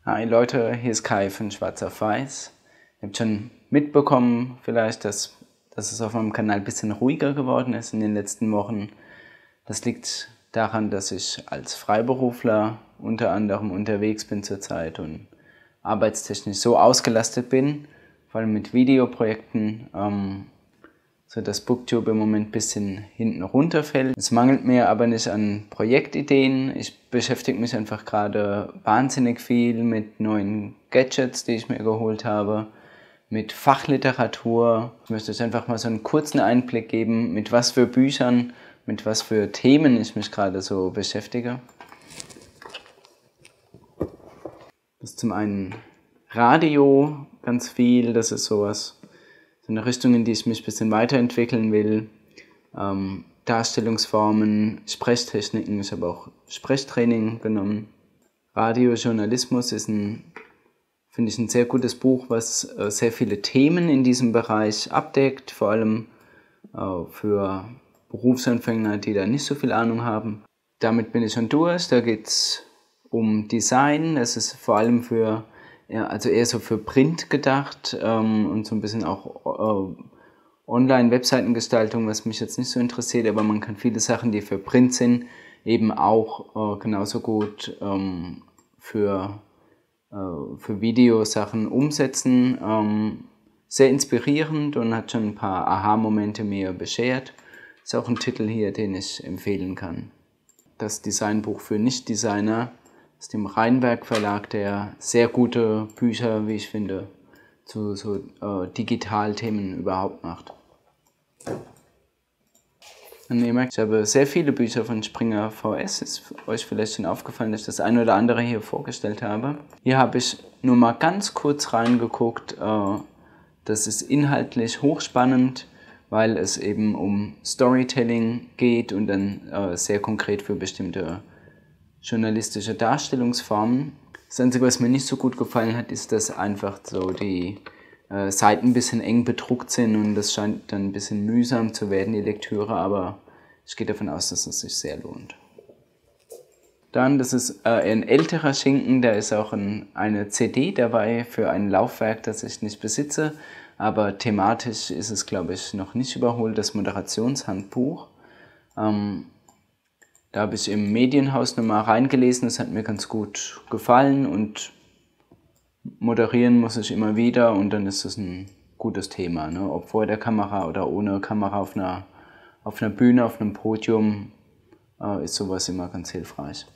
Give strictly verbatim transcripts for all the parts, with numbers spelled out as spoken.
Hi Leute, hier ist Kai von Schwarz auf Weiß. Ihr habt schon mitbekommen vielleicht, dass, dass es auf meinem Kanal ein bisschen ruhiger geworden ist in den letzten Wochen. Das liegt daran, dass ich als Freiberufler unter anderem unterwegs bin zurzeit und arbeitstechnisch so ausgelastet bin, vor allem mit Videoprojekten, ähm, so dass Booktube im Moment ein bisschen hinten runterfällt. Es mangelt mir aber nicht an Projektideen. Ich beschäftige mich einfach gerade wahnsinnig viel mit neuen Gadgets, die ich mir geholt habe, mit Fachliteratur. Ich möchte euch einfach mal so einen kurzen Einblick geben, mit was für Büchern, mit was für Themen ich mich gerade so beschäftige. Das ist zum einen Radio, ganz viel, das ist sowas. So eine Richtung, in die ich mich ein bisschen weiterentwickeln will. Ähm, Darstellungsformen, Sprechtechniken, ich habe auch Sprechtraining genommen. Radiojournalismus ist ein, finde ich, ein sehr gutes Buch, was äh, sehr viele Themen in diesem Bereich abdeckt, vor allem äh, für Berufsanfänger, die da nicht so viel Ahnung haben. Damit bin ich schon durch. Da geht es um Design, das ist vor allem für Ja, also eher so für Print gedacht ähm, und so ein bisschen auch äh, Online-Webseitengestaltung, was mich jetzt nicht so interessiert, aber man kann viele Sachen, die für Print sind, eben auch äh, genauso gut ähm, für, äh, für Videosachen umsetzen. Ähm, sehr inspirierend und hat schon ein paar Aha-Momente mir beschert. Ist auch ein Titel hier, den ich empfehlen kann. Das Designbuch für Nicht-Designer aus dem Rheinberg Verlag, der sehr gute Bücher, wie ich finde, zu so äh, Digitalthemen überhaupt macht. Und ihr merkt, ich habe sehr viele Bücher von Springer V S. Ist euch vielleicht schon aufgefallen, dass ich das eine oder andere hier vorgestellt habe. Hier habe ich nur mal ganz kurz reingeguckt. Äh, das ist inhaltlich hochspannend, weil es eben um Storytelling geht und dann äh, sehr konkret für bestimmte journalistische Darstellungsformen. Das Einzige, was mir nicht so gut gefallen hat, ist, dass einfach so die äh, Seiten ein bisschen eng bedruckt sind und das scheint dann ein bisschen mühsam zu werden, die Lektüre, aber ich gehe davon aus, dass es sich sehr lohnt. Dann, das ist äh, ein älterer Schinken, da ist auch ein, eine C D dabei für ein Laufwerk, das ich nicht besitze, aber thematisch ist es, glaube ich, noch nicht überholt, das Moderationshandbuch. Ähm, Da habe ich im Medienhaus nochmal reingelesen, das hat mir ganz gut gefallen und moderieren muss ich immer wieder und dann ist das ein gutes Thema, ne? Ob vor der Kamera oder ohne Kamera auf einer, auf einer Bühne, auf einem Podium, äh, ist sowas immer ganz hilfreich.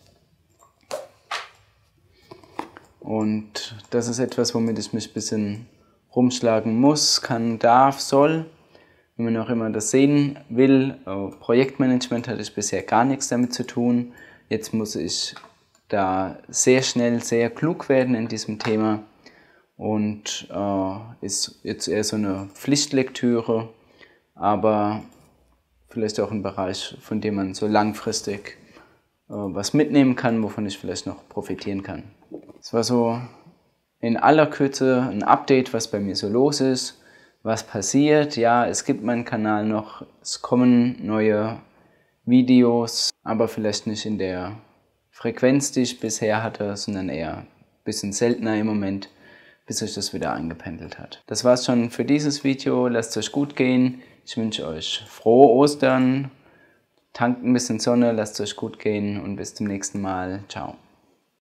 Und das ist etwas, womit ich mich ein bisschen rumschlagen muss, kann, darf, soll. Wie man auch immer das sehen will, Projektmanagement hatte ich bisher gar nichts damit zu tun. Jetzt muss ich da sehr schnell, sehr klug werden in diesem Thema und äh, ist jetzt eher so eine Pflichtlektüre, aber vielleicht auch ein Bereich, von dem man so langfristig äh, was mitnehmen kann, wovon ich vielleicht noch profitieren kann. Das war so in aller Kürze ein Update, was bei mir so los ist. Was passiert? Ja, es gibt meinen Kanal noch, es kommen neue Videos, aber vielleicht nicht in der Frequenz, die ich bisher hatte, sondern eher ein bisschen seltener im Moment, bis sich das wieder eingependelt hat. Das war's schon für dieses Video, lasst es euch gut gehen, ich wünsche euch frohe Ostern, tankt ein bisschen Sonne, lasst es euch gut gehen und bis zum nächsten Mal, ciao.